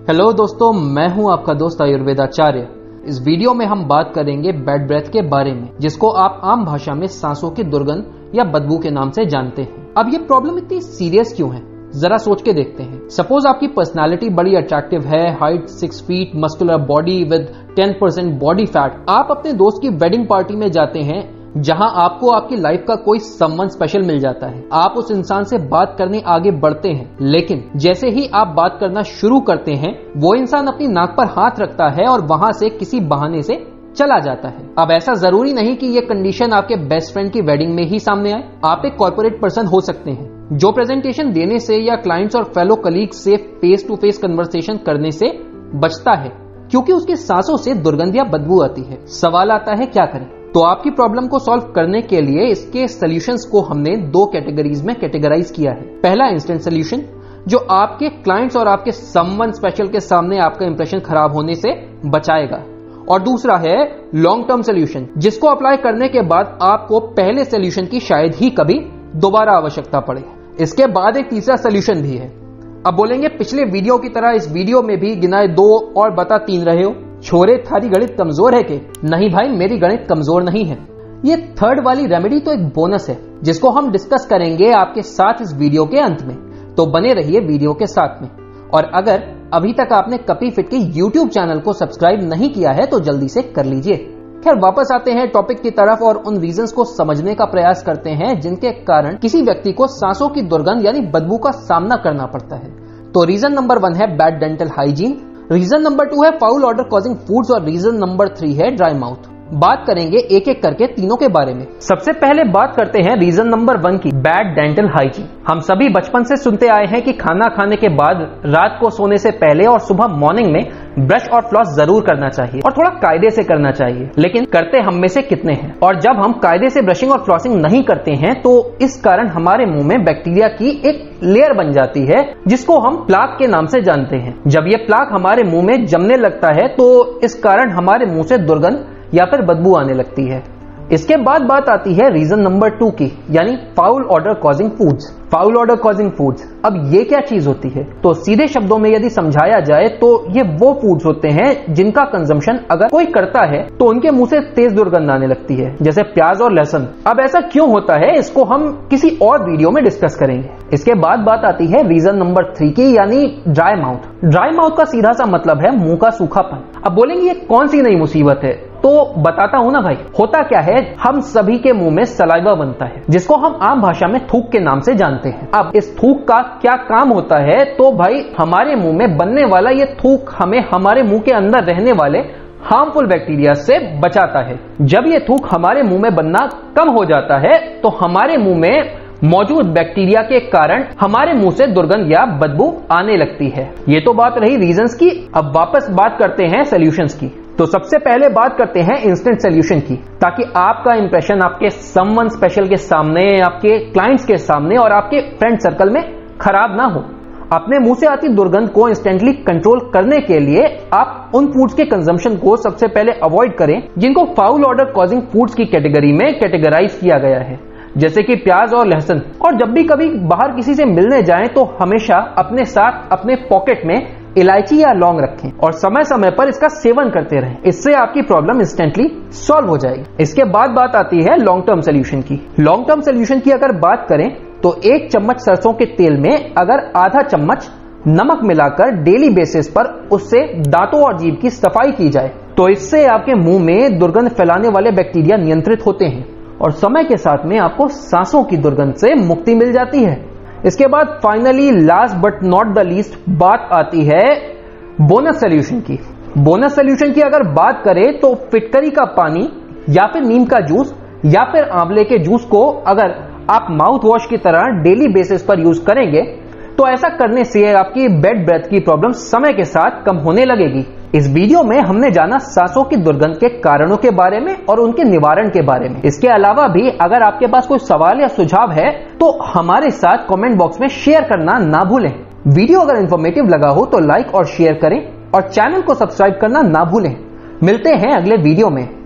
Hello दोस्तों, मैं हूं आपका दोस्त आयुर्वेदाचार्य। इस वीडियो में हम बात करेंगे बैड ब्रेथ के बारे में, जिसको आप आम भाषा में सांसों की दुर्गंध या बदबू के नाम से जानते हैं। अब ये प्रॉब्लम इतनी सीरियस क्यों है, जरा सोच के देखते हैं। सपोज आपकी पर्सनालिटी बड़ी अट्रैक्टिव है, height 6 feet, muscular body with 10% body fat. आप अपने दोस्त की वेडिंग पार्टी में जाते हैं जहां आपको आपकी लाइफ का कोई सम्मान स्पेशल मिल जाता है। आप उस इंसान से बात करने आगे बढ़ते हैं, लेकिन जैसे ही आप बात करना शुरू करते हैं वो इंसान अपनी नाक पर हाथ रखता है और वहां से किसी बहाने से चला जाता है। अब ऐसा जरूरी नहीं कि ये कंडीशन आपके बेस्ट फ्रेंड की वेडिंग में ही सामने आए। आप एक कॉर्पोरेट पर्सन हो सकते हैं जो प्रेजेंटेशन देने से या क्लाइंट्स और फेलो कलीग से फेस टू फेस कन्वर्सेशन करने से बचता है क्योंकि उसकी सांसों से दुर्गंध या बदबू आती है। सवाल आता है क्या करें? तो आपकी प्रॉब्लम को सॉल्व करने के लिए इसके सॉल्यूशंस को हमने 2 कैटेगरीज में कैटेगराइज किया है। पहला इंस्टेंट सॉल्यूशन, जो आपके क्लाइंट्स और आपके समवन स्पेशल के सामने आपका इंप्रेशन खराब होने से बचाएगा, और दूसरा है लॉन्ग टर्म सॉल्यूशन, जिसको अप्लाई करने के बाद आपको पहले सॉल्यूशन की शायद ही कभी दोबारा आवश्यकता पड़े। इसके बाद एक तीसरा सॉल्यूशन भी है। अब बोलेंगे पिछले वीडियो की तरह इस वीडियो में भी गिनाए 2 और बता 3 रहे हो। छोरे थारी गणित कमजोर है के? नहीं भाई, मेरी गणित कमजोर नहीं है। ये थर्ड वाली रेमेडी तो एक बोनस है जिसको हम डिस्कस करेंगे आपके साथ इस वीडियो के अंत में, तो बने रहिए वीडियो के साथ में। और अगर अभी तक आपने कपी फिट के यूट्यूब चैनल को सब्सक्राइब नहीं किया है तो जल्दी से कर लीजिए। खैर, वापस आते हैं टॉपिक की तरफ और उन रीजंस को समझने का प्रयास करते हैं जिनके कारण किसी व्यक्ति को सांसों की दुर्गंध यानी बदबू का सामना करना पड़ता है। तो रीजन नंबर 1 है bad dental hygiene, reason number 2 है फाउल ऑडर कॉजिंग फूड्स और रीजन नंबर 3 है ड्राई माउथ। बात करेंगे एक एक करके तीनों के बारे में। सबसे पहले बात करते हैं रीजन नंबर 1 की, बैड डेंटल हाइजीन। हम सभी बचपन से सुनते आए हैं कि खाना खाने के बाद, रात को सोने से पहले और सुबह मॉर्निंग में ब्रश और फ्लॉस जरूर करना चाहिए और थोड़ा कायदे से करना चाहिए। लेकिन करते हम में से कितने हैं? और जब हम कायदे से ब्रशिंग और फ्लॉसिंग नहीं करते हैं तो इस कारण हमारे मुंह में बैक्टीरिया की एक लेयर बन जाती है जिसको हम प्लाक के नाम से जानते हैं। जब ये प्लाक हमारे मुंह में जमने लगता है तो इस कारण हमारे मुंह से दुर्गंध या फिर बदबू आने लगती है। इसके बाद बात आती है रीजन नंबर 2 की, यानी foul odour causing foods. Foul odour causing foods, अब ये क्या चीज होती है? तो सीधे शब्दों में यदि समझाया जाए तो ये वो फूड्स होते हैं जिनका कंजम्पशन अगर कोई करता है तो उनके मुंह से तेज दुर्गंध आने लगती है, जैसे प्याज और लहसुन। अब ऐसा क्यों होता है इसको हम किसी और वीडियो में डिस्कस करेंगे। इसके बाद बात आती है रीजन नंबर 3 की, यानी ड्राई माउथ। ड्राई माउथ का सीधा सा मतलब है मुंह का सूखापन। अब बोलेंगे ये कौन सी नई मुसीबत है? तो बताता हूं ना भाई। होता क्या है, हम सभी के मुंह में सलाइवा बनता है जिसको हम आम भाषा में थूक के नाम से जानते हैं। अब इस थूक का क्या काम होता है? तो भाई हमारे मुंह में बनने वाला ये थूक हमें हमारे मुंह के अंदर रहने वाले हार्मफुल बैक्टीरिया से बचाता है। जब ये थूक हमारे मुंह में बनना कम हो जाता है तो हमारे मुंह में मौजूद बैक्टीरिया के कारण हमारे मुंह से दुर्गंध या बदबू आने लगती है। ये तो बात रही रीजंस की। अब वापस बात करते हैं सॉल्यूशंस की। तो सबसे पहले बात करते हैं इंस्टेंट सॉल्यूशन की, ताकि आपका इंप्रेशन आपके समवन स्पेशल के सामने, आपके क्लाइंट्स के सामने और आपके फ्रेंड सर्कल में खराब ना हो। अपने मुंह से आती दुर्गंध को इंस्टेंटली कंट्रोल करने के लिए आप उन फूड्स के कंजम्पशन को सबसे पहले अवॉइड करें जिनको फाउल ऑडर कॉजिंग फूड्स की कैटेगरी में कैटेगराइज किया गया है, जैसे कि प्याज और लहसुन। और जब भी कभी बाहर किसी से मिलने जाएं तो हमेशा अपने साथ अपने पॉकेट में इलायची या लौंग रखें और समय समय पर इसका सेवन करते रहें। इससे आपकी प्रॉब्लम इंस्टेंटली सॉल्व हो जाएगी। इसके बाद बात आती है लॉन्ग टर्म सॉल्यूशन की। लॉन्ग टर्म सॉल्यूशन की अगर बात करें तो 1 चम्मच सरसों के तेल में अगर आधा चम्मच नमक मिलाकर डेली बेसिस पर उससे दांतों और जीभ की सफाई की जाए तो इससे आपके मुंह में दुर्गंध फैलाने वाले बैक्टीरिया नियंत्रित होते हैं और समय के साथ में आपको सांसों की दुर्गंध से मुक्ति मिल जाती है। इसके बाद finally last but not the least बात आती है बोनस सॉल्यूशन की। बोनस सॉल्यूशन की अगर बात करें तो फिटकरी का पानी या फिर नीम का जूस या फिर आंवले के जूस को अगर आप माउथ वॉश की तरह डेली बेसिस पर यूज करेंगे तो ऐसा करने से आपकी बैड ब्रेथ की प्रॉब्लम समय के साथ कम होने लगेगी। इस वीडियो में हमने जाना सांसों की दुर्गंध के कारणों के बारे में और उनके निवारण के बारे में। इसके अलावा भी अगर आपके पास कोई सवाल या सुझाव है तो हमारे साथ कमेंट बॉक्स में शेयर करना ना भूलें। वीडियो अगर इंफॉर्मेटिव लगा हो तो लाइक और शेयर करें और चैनल को सब्सक्राइब करना ना भूलें। मिलते हैं अगले वीडियो में।